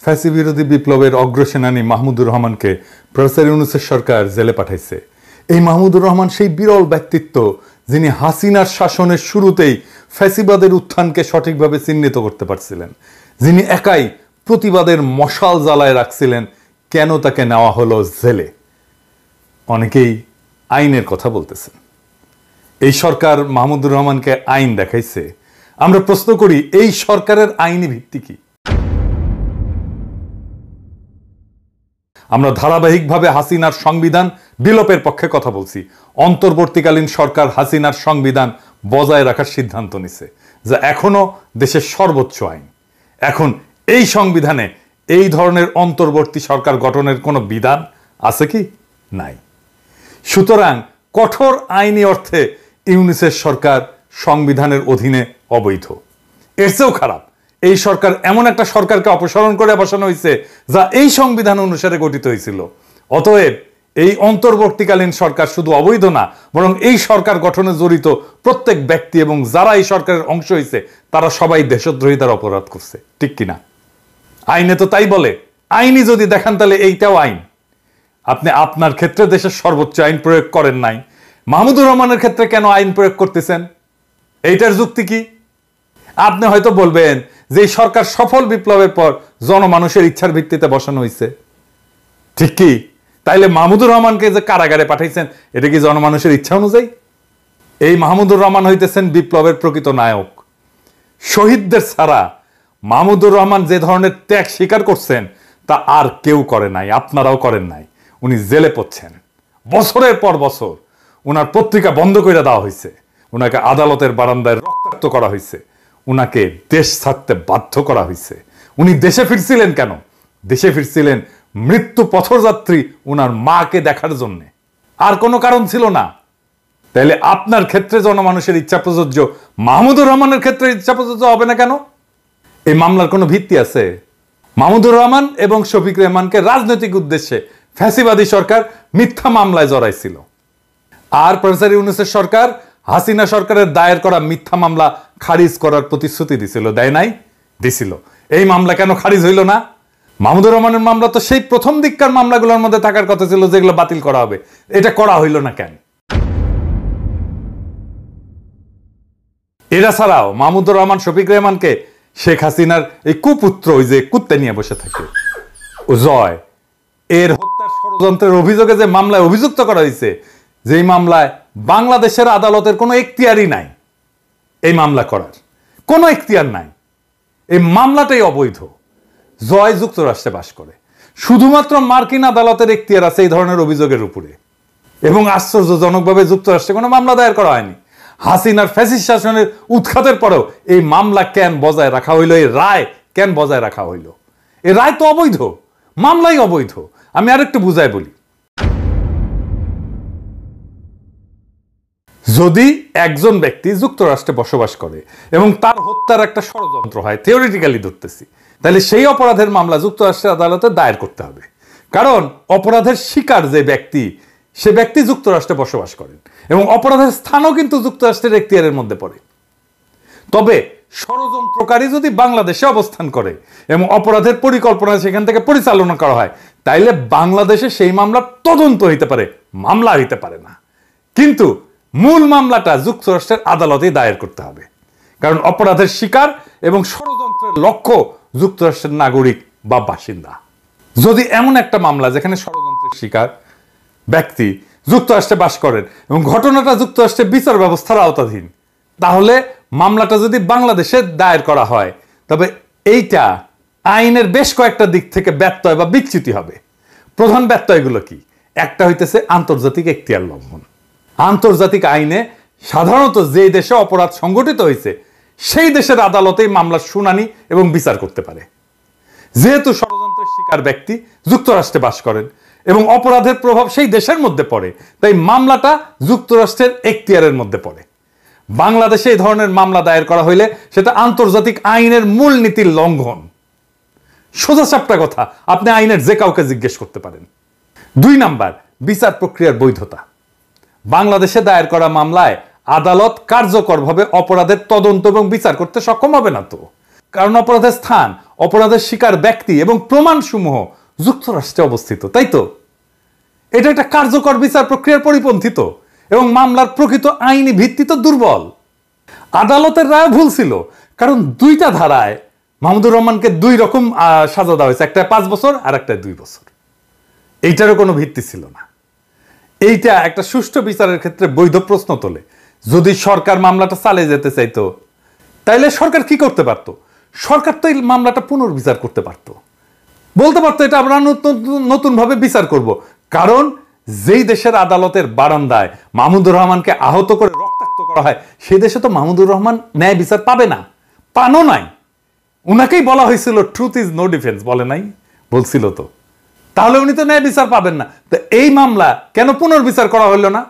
ফ্যাসি বিরোধী বিপ্লবের অগ্রসেনানী মাহমুদুর রহমানকে প্রফেসর ইউনূসের সরকার জেলে পাঠাইছে। এই মাহমুদুর রহমান সেই বিরল ব্যক্তিত্ব যিনি হাসিনার শাসনের শুরুতেই ফ্যাসিবাদের উত্থানকে সঠিকভাবে চিহ্নিত করতে পারছিলেন, যিনি একাই প্রতিবাদের মশাল জ্বালায় রাখছিলেন। কেন তাকে নেওয়া হলো জেলে? অনেকেই আইনের কথা বলতেছেন। এই সরকার মাহমুদুর রহমানকে আইন দেখাইছে। আমরা প্রশ্ন করি, এই সরকারের আইনি ভিত্তি কি? আমরা ধারাবাহিকভাবে হাসিনার সংবিধান বিলোপের পক্ষে কথা বলছি। অন্তর্বর্তীকালীন সরকার হাসিনার সংবিধান বজায় রাখার সিদ্ধান্ত নিছে, যা এখনো দেশের সর্বোচ্চ আইন। এখন এই সংবিধানে এই ধরনের অন্তর্বর্তী সরকার গঠনের কোনো বিধান আছে কি? নাই। সুতরাং কঠোর আইনি অর্থে ইউনূসের সরকার সংবিধানের অধীনে অবৈধ। এর চেয়েও খারাপ, এই সরকার এমন একটা সরকারকে অপসারণ করে বসানো হয়েছে যা এই সংবিধান অনুসারে গঠিত হয়েছিল। অতএব এই অন্তর্বর্তীকালীন সরকার শুধু অবৈধ না, বরং এই সরকার গঠনে জড়িত প্রত্যেক ব্যক্তি এবং যারা এই সরকারের অংশ হয়েছে তারা সবাই দেশদ্রোহিতার অপরাধ করছে। ঠিক কিনা? আইনে তো তাই বলে। আইনি যদি দেখান তাহলে এইটাও আইন। আপনি আপনার ক্ষেত্রে দেশের সর্বোচ্চ আইন প্রয়োগ করেন নাই, মাহমুদুর রহমানের ক্ষেত্রে কেন আইন প্রয়োগ করতেছেন? এইটার যুক্তি কি? আপনি হয়তো বলবেন যে এই সরকার সফল বিপ্লবের পর জনমানুষের ইচ্ছার ভিত্তিতে বসানো হয়েছে। ঠিক কি? তাইলে মাহমুদুর রহমানকে যে কারাগারে পাঠাইছেন, এটা কি জনমানুষের ইচ্ছা অনুযায়ী? এই মাহমুদুর রহমান হইতেছেন বিপ্লবের প্রকৃত নায়ক। শহীদদের ছাড়া মাহমুদুর রহমান যে ধরনের ত্যাগ স্বীকার করছেন তা আর কেউ করে নাই, আপনারাও করেন নাই। উনি জেলে পড়ছেন বছরের পর বছর। উনার পত্রিকা বন্ধ করে দেওয়া হয়েছে, উনাকে আদালতের বারান্দায় রক্তাক্ত করা হয়েছে, উনাকে দেশ ছাড়তে বাধ্য করা হয়েছে। উনি দেশে ফিরছিলেন কেন? দেশে ফিরছিলেন মৃত্যু পথযাত্রী উনার মাকে দেখার জন্যে, আর কোনো কারণ ছিল না। তাইলে আপনার ক্ষেত্রে জনমানুষের ইচ্ছা প্রযোজ্য, মাহমুদুর রহমানের ক্ষেত্রে ইচ্ছা প্রযোজ্য হবে না কেন? এই মামলার কোনো ভিত্তি আছে? মাহমুদুর রহমান এবং শফিক রেহমানকে রাজনৈতিক উদ্দেশ্যে ফ্যাসিবাদী সরকার মিথ্যা মামলায় জড়াইছিল, আর প্রফেসর ইউনূসের সরকার হাসিনা সরকারের দায়ের করা মিথ্যা মামলা খারিজ করার প্রতিশ্রুতি দিছিল। দেয় নাই? দিছিল। এই মামলা কেন খারিজ হইল না? মাহমুদুর রহমানের মামলা তো সেই প্রথম দিককার মামলাগুলোর মধ্যে থাকার কথা ছিল, যেগুলো বাতিল করা হবে। এটা করা হইল না কেন? এরা ছাড়াও মাহমুদুর রহমান শফিক রেহমানকে শেখ হাসিনার এই কুপুত্র, ওই যে কুত্তে নিয়ে বসে থাকে ও জয়, এর হত্যার ষড়যন্ত্রের অভিযোগে যে মামলায় অভিযুক্ত করা হয়েছে, যেই মামলায় বাংলাদেশের আদালতের কোনো এখতিয়ারই নাই, এই মামলা করার কোনো এখতিয়ার নাই। এই মামলাটাই অবৈধ। জয় যুক্তরাষ্ট্রে বাস করে, শুধুমাত্র মার্কিন আদালতের এখতিয়ার আছে এই ধরনের অভিযোগের উপরে। এবং আশ্চর্যজনকভাবে যুক্তরাষ্ট্রে কোনো মামলা দায়ের করা হয়নি। হাসিনার ফ্যাসিস্ট শাসনের উৎখাতের পরেও এই মামলা কেন বজায় রাখা হইল? এই রায় কেন বজায় রাখা হইল? এই রায় তো অবৈধ, মামলাই অবৈধ। আমি আরেকটু বুঝাই বলি। যদি একজন ব্যক্তি যুক্তরাষ্ট্রে বসবাস করে এবং তার হত্যার একটা ষড়যন্ত্র হয়, থিওরিটিক্যালি ধরতেছি, তাহলে সেই অপরাধের মামলা যুক্তরাষ্ট্রের আদালতে দায়ের করতে হবে। কারণ অপরাধের শিকার যে ব্যক্তি, সে ব্যক্তি যুক্তরাষ্ট্রে বসবাস করেন এবং অপরাধের স্থানও কিন্তু যুক্তরাষ্ট্রের এখতিয়ারের মধ্যে পড়ে। তবে ষড়যন্ত্রকারী যদি বাংলাদেশে অবস্থান করে এবং অপরাধের পরিকল্পনা সেখান থেকে পরিচালনা করা হয়, তাইলে বাংলাদেশে সেই মামলা তদন্ত হইতে পারে, মামলা হইতে পারে না। কিন্তু মূল মামলাটা যুক্তরাষ্ট্রের আদালতে দায়ের করতে হবে, কারণ অপরাধের শিকার এবং ষড়যন্ত্রের লক্ষ্য যুক্তরাষ্ট্রের নাগরিক বা বাসিন্দা। যদি এমন একটা মামলা যেখানে ষড়যন্ত্রের শিকার ব্যক্তি যুক্তরাষ্ট্রে বাস করেন এবং ঘটনাটা যুক্তরাষ্ট্রের বিচার ব্যবস্থার আওতাধীন, তাহলে মামলাটা যদি বাংলাদেশে দায়ের করা হয়, তবে এইটা আইনের বেশ কয়েকটা দিক থেকে ব্যত্যয় বা বিচ্যুতি হবে। প্রধান ব্যত্যয়গুলো কি? একটা হইতেছে আন্তর্জাতিক এখতিয়ার লঙ্ঘন। আন্তর্জাতিক আইনে সাধারণত যে দেশে অপরাধ সংঘটিত হয়েছে সেই দেশের আদালতেই মামলার শুনানি এবং বিচার করতে পারে। যেহেতু ষড়যন্ত্রের শিকার ব্যক্তি যুক্তরাষ্ট্রে বাস করেন এবং অপরাধের প্রভাব সেই দেশের মধ্যে পড়ে, তাই মামলাটা যুক্তরাষ্ট্রের এখতিয়ারের মধ্যে পড়ে। বাংলাদেশে এই ধরনের মামলা দায়ের করা হইলে সেটা আন্তর্জাতিক আইনের মূল নীতির লঙ্ঘন। সোজা সাপটা কথা, আপনি আইনের যে কাউকে জিজ্ঞেস করতে পারেন। 2 নাম্বার, বিচার প্রক্রিয়ার বৈধতা। বাংলাদেশে দায়ের করা মামলায় আদালত কার্যকরভাবে অপরাধের তদন্ত এবং বিচার করতে সক্ষম হবে না তো, কারণ অপরাধের স্থান অপরাধের শিকার ব্যক্তি এবং প্রমাণসমূহ যুক্তরাষ্ট্রে অবস্থিত, তাই তো? এটা একটা কার্যকর বিচার প্রক্রিয়ার পরিপন্থী তো, এবং মামলার প্রকৃত আইনি ভিত্তি তো দুর্বল। আদালতের রায় ভুল ছিল, কারণ দুইটা ধারায় মাহমুদুর রহমানকে দুই রকম সাজা দেওয়া হয়েছে, একটা 5 বছর আর একটা 2 বছর। এইটারও কোনো ভিত্তি ছিল না। এইটা একটা সুষ্ঠু বিচারের ক্ষেত্রে বৈধ প্রশ্ন তোলে। যদি সরকার মামলাটা চালিয়ে যেতে চাইতো, তাইলে সরকার কি করতে পারত? সরকার তো এই মামলাটা পুনর্বিচার করতে পারত, বলতে পারতো এটা আমরা নতুন ভাবে বিচার করব। কারণ যেই দেশের আদালতের বারান্দায় মাহমুদুর রহমানকে আহত করে রক্তাক্ত করা হয়, সেই দেশে তো মাহমুদুর রহমান ন্যায় বিচার পাবে না, পানো নাই। উনাকেই বলা হয়েছিল ট্রুথ ইজ নো ডিফেন্স, বলে নাই? বলছিল তো। তাহলে উনি তো ন্যায় বিচার পাবেন না। তো এই মামলা কেন পুনর্বিচার করা হইল না?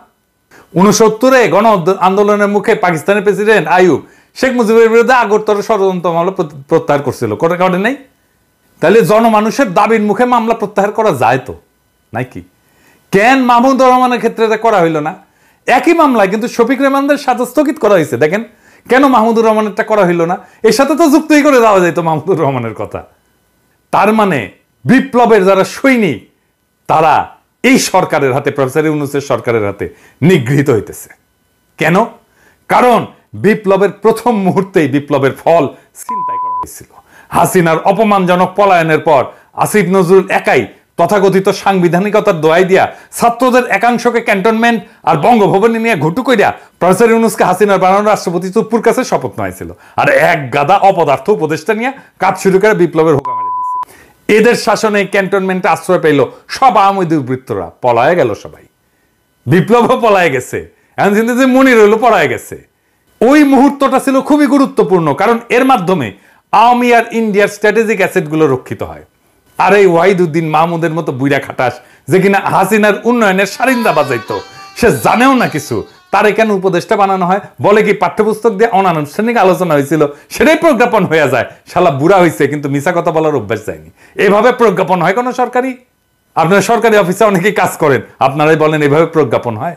69-এ গণ আন্দোলনের মুখে পাকিস্তানের প্রেসিডেন্ট আইয়ুব শেখ মুজিবের বিরুদ্ধে আগরতলা ষড়যন্ত্র মামলা প্রত্যাহার করছিল, করে নাই? তাহলে জনমানুষের দাবির মুখে মামলা প্রত্যাহার করা যায় তো নাকি? কেন মাহমুদুর রহমানের ক্ষেত্রে এটা করা হইল না? একই মামলায় কিন্তু শফিক রেহমানদের সাজা স্থগিত করা হয়েছে। দেখেন কেন মাহমুদুর রহমানেরটা করা হইল না? এর সাথে তো যুক্তই করে দেওয়া যেত মাহমুদুর রহমানের কথা। তার মানে বিপ্লবের যারা সৈনিক, তারা এই সরকারের হাতে, প্রফেসর ইউনূসের সরকারের হাতে নিগৃহীত হইতেছে। কেন? কারণ বিপ্লবের প্রথম মুহূর্তেই বিপ্লবের ফল ছিনতাই করা হয়েছিল। হাসিনার অপমানজনক পলায়নের পর আসিফ নজরুল একাই তথাকথিত সাংবিধানিকতার দোহাই দিয়া ছাত্রদের একাংশকে ক্যান্টনমেন্ট আর বঙ্গভবনে নিয়ে ঘুটু কইরা প্রফেসর ইউনূসকে হাসিনার বানানো রাষ্ট্রপতি চুপ্পুর কাছে শপথ নেওয়াইছিল, আর এক গাদা অপদার্থ উপদেষ্টা নিয়ে কাজ শুরু করে বিপ্লবের হোকা মেরে দিয়েছিল। এদের শাসনে ক্যান্টনমেন্টে আশ্রয় পেল সব আওয়ামী দুর্বৃত্তরা, পলায় গেল সবাই। বিপ্লবও পলায় গেছে, এখন কিন্তু যে মনির হইল পলায় গেছে। ওই মুহূর্তটা ছিল খুবই গুরুত্বপূর্ণ, কারণ এর মাধ্যমে আওয়ামী আর ইন্ডিয়ার স্ট্র্যাটেজিক অ্যাসেটগুলো রক্ষিত হয়। আর এই ওয়াহিদুদ্দিন মাহমুদের মতো বুইরা খাটাস, যে কিনা হাসিনার উন্নয়নের সারিন্দা বাজাইতো, সে জানেও না কিছু, তার কেন উপদেষ্টা বানানো হয়? বলে কি পাঠ্যপুস্তক দিয়ে অনানুষ্ঠানিক আলোচনা হয়েছিল, সেটাই প্রজ্ঞাপন হয়ে যায়। শালা বুড়া হয়েছে কিন্তু মিছা কথা বলার অভ্যাস যায়নি। এভাবে প্রজ্ঞাপন হয় কোনো সরকারি? আপনারা সরকারি অফিসে অনেকেই কাজ করেন, আপনারাই বলেন এভাবে প্রজ্ঞাপন হয়?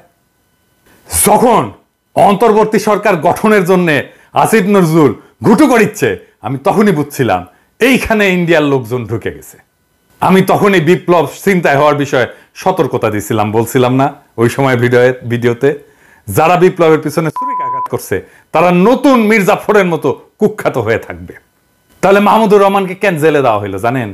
যখন অন্তর্বর্তী সরকার গঠনের জন্য আসিফ নজরুল ঘুটু করিচ্ছে, আমি তখনই বুঝছিলাম এইখানে ইন্ডিয়ার লোকজন ঢুকে গেছে। আমি তখনই বিপ্লব চিন্তায় হওয়ার বিষয়ে সতর্কতা দিয়েছিলাম, বলছিলাম না ওই সময় ভিডিওতে? যারা বিপ্লবের পিছনে ছুরিকাঘাত করছে তারা নতুন মির্জাফরের মতো কুখ্যাত হয়ে থাকবে। তাহলে মাহমুদুর রহমানকে কেন জেলে দেওয়া হইল জানেন?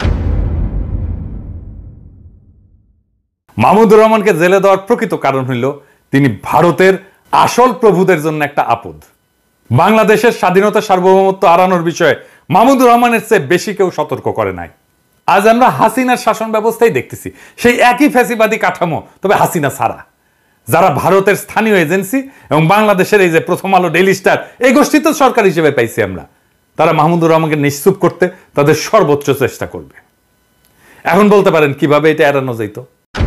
মাহমুদুর রহমানকে জেলে দেওয়ার প্রকৃত কারণ হইল তিনি ভারতের আসল প্রভুদের জন্য একটা আপদ। বাংলাদেশের স্বাধীনতা সার্বভৌমত্ব হারানোর বিষয়ে মাহমুদুর রহমানের চেয়ে বেশি কেউ সতর্ক করে নাই। আজ আমরা হাসিনার শাসন ব্যবস্থাই দেখতেছি, সেই একই ফ্যাসিবাদী কাঠামো, তবে হাসিনা ছাড়া। যারা ভারতের স্থানীয় এজেন্সি এবং বাংলাদেশের এই যে প্রথম আলো, ডেইলি স্টার, এই গোষ্ঠী তো সরকার হিসেবে পাইছি আমরা, তারা মাহমুদুর রহমানকে নিশ্চুপ করতে তাদের সর্বোচ্চ চেষ্টা করবে। এখন বলতে পারেন কিভাবে এটা এড়ানো যেত?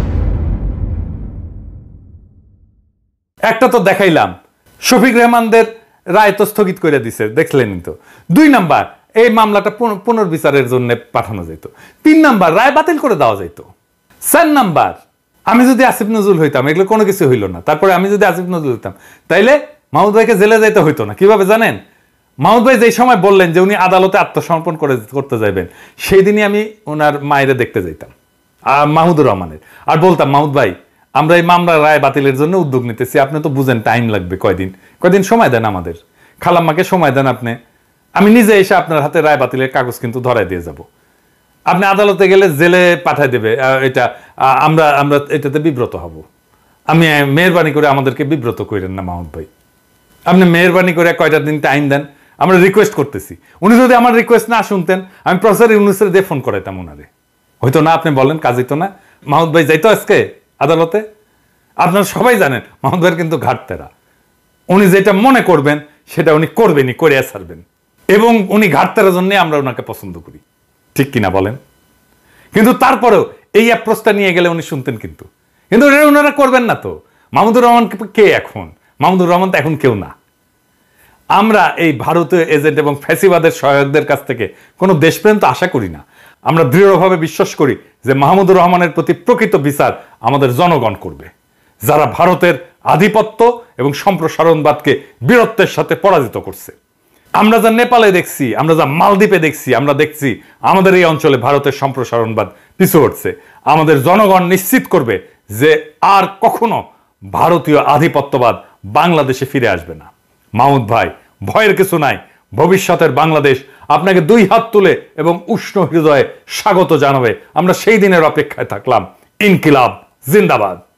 একটা তো দেখাইলাম, শফিক রেহমানদের রায় তো স্থগিত করে দিছে, দেখলেনই তো। 2 নাম্বার, এই মামলাটা পুনর্বিচারের জন্য পাঠানো যেত। 3 নাম্বার, রায় বাতিল করে দেওয়া যেত। 4 নাম্বার, আমি যদি আসিফ নজরুল হইতাম, এগুলো কোনো কিছু হইল না, তারপরে আমি যদি আসিফ নজরুল হইতাম, তাইলে মাহমুদ ভাইকে জেলে যাইতে হইতো না। কিভাবে জানেন? মাহমুদ ভাই যেই সময় বললেন যে উনি আদালতে আত্মসমর্পণ করতে যাবেন, সেই দিনই আমি ওনার মায়েরে দেখতে যাইতাম, মাহমুদুর রহমানের, আর বলতাম, মাহমুদ ভাই আমরা এই মামলার রায় বাতিলের জন্য উদ্যোগ নিতেছি, আপনি তো বুঝেন টাইম লাগবে, কয়দিন সময় দেন আমাদের, খালাম্মাকে সময় দেন আপনি, আমি নিজে এসে আপনার হাতে রায় বাতিলের কাগজ কিন্তু ধরাই দিয়ে যাব। আপনি আদালতে গেলে জেলে পাঠায় দেবে, এটা আমরা এটাতে বিব্রত হব। আমি মেহরবানি করে আমাদেরকে বিব্রত করেন না মাহমুদ ভাই, আপনি মেহরবানি করে কয়টা দিন টাইম দেন, আমরা রিকোয়েস্ট করতেছি। উনি যদি আমার রিকোয়েস্ট না শুনতেন, আমি প্রফেসর ইউনূসের দিয়ে ফোন করাইতাম ওনারে, হয়তো না। আপনি বলেন কাজ হইতো না? মাহমুদ ভাই যাইতো আজকে আদালতে? আপনারা সবাই জানেন মাহমুদ ভাইয়ের কিন্তু ঘাটতেরা, উনি যেটা মনে করবেন সেটা উনি করবেনই, করে ছাড়বেন, এবং উনি ঘাটতেরার জন্য আমরা ওনাকে পছন্দ করি, ঠিক কিনা বলেন? কিন্তু তারপরেও এই অ্যাপ্রোচটা নিয়ে গেলে উনি শুনতেন, কিন্তু ওনারা করবেন না তো। মাহমুদুর রহমান কে এখন? মাহমুদুর রহমান তো এখন কেউ না। আমরা এই ভারতীয় এজেন্ট এবং ফ্যাসিবাদের সহায়কদের কাছ থেকে কোনো দেশপ্রেম তো আশা করি না। আমরা দৃঢ়ভাবে বিশ্বাস করি যে মাহমুদুর রহমানের প্রতি প্রকৃত বিচার আমাদের জনগণ করবে, যারা ভারতের আধিপত্য এবং সম্প্রসারণবাদকে বীরত্বের সাথে পরাজিত করছে। আমরা যা নেপালে দেখছি, আমরা যা মালদ্বীপে দেখছি, আমরা দেখছি আমাদের এই অঞ্চলে ভারতের সম্প্রসারণবাদ পিছু হটছে। আমাদের জনগণ নিশ্চিত করবে যে আর কখনো ভারতীয় আধিপত্যবাদ বাংলাদেশে ফিরে আসবে না। মাহমুদ ভাই, ভয়ের কিছু নাই। ভবিষ্যতের বাংলাদেশ আপনাকে দুই হাত তুলে এবং উষ্ণ হৃদয়ে স্বাগত জানাবে। আমরা সেই দিনের অপেক্ষায় থাকলাম। ইনকিলাব জিন্দাবাদ।